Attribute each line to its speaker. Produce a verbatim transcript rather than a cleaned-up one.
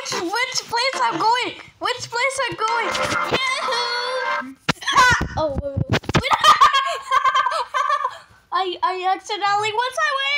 Speaker 1: which which place I'm going? Which place I'm going? Yahoo! Oh, wait, wait. I I accidentally once I went.